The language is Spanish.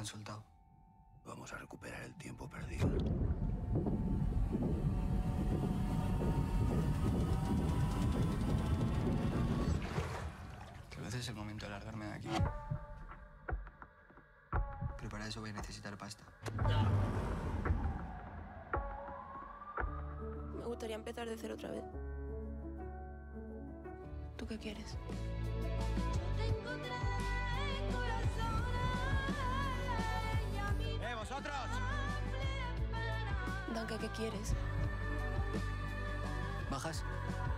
han soltado. Vamos a recuperar el tiempo perdido. Tal vez es el momento de largarme de aquí. Pero para eso voy a necesitar pasta. Me gustaría empezar de cero otra vez. ¿Tú qué quieres? ¡Vosotros! Danke, ¿qué quieres? ¿Bajas?